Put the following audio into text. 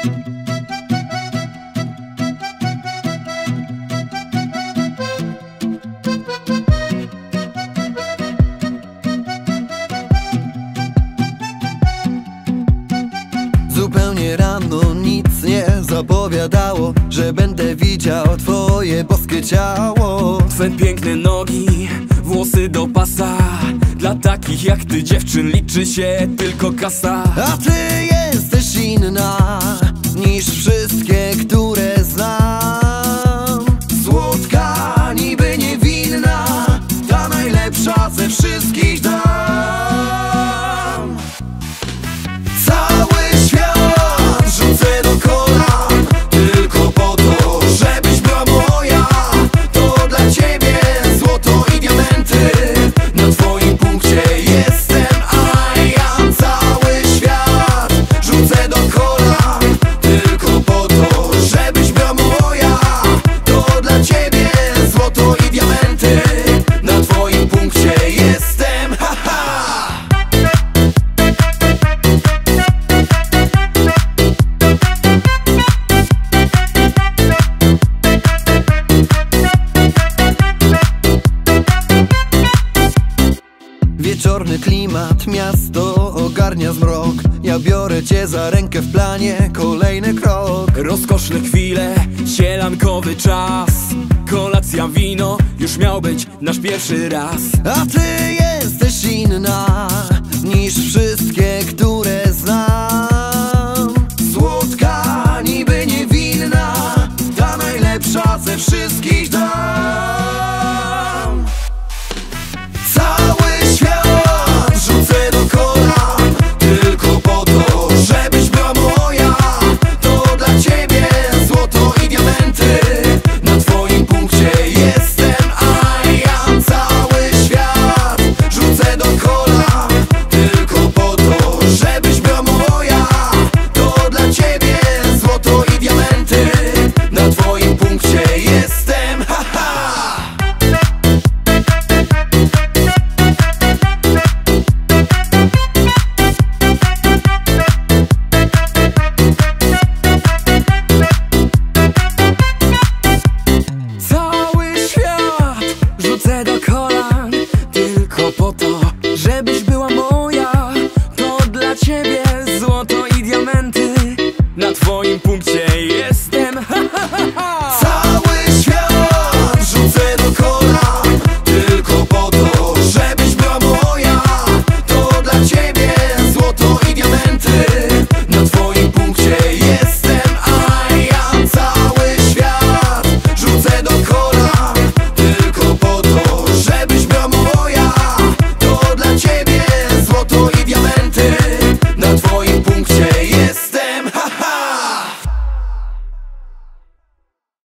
Zupełnie rano nic nie zapowiadało, że będę widział twoje boskie ciało. Twe piękne nogi, włosy do pasa. Dla takich jak ty dziewczyn liczy się tylko kasa. A ty jesteś inna niż wszystkie, które znam. Słodka, niby niewinna, ta najlepsza ze wszystkich dam. Cały świat rzucę do kolan, tylko po to, żebyś była moja. To dla ciebie złoto i diamenty, na twoim punkcie jestem, a ja. Cały świat rzucę do kolan, tylko po to, żebyś była moja. To dla ciebie złoto i diamenty, na twoim punkcie jestem, ha, ha. Wieczorny klimat, miasto ogarnia zmrok. Ja biorę cię za rękę w planie, kolejny krok. Rozkoszne chwile, sielankowy czas. Kolacja, wino, już miał być nasz pierwszy raz. A ty jesteś inna niż wszystkie, które znam.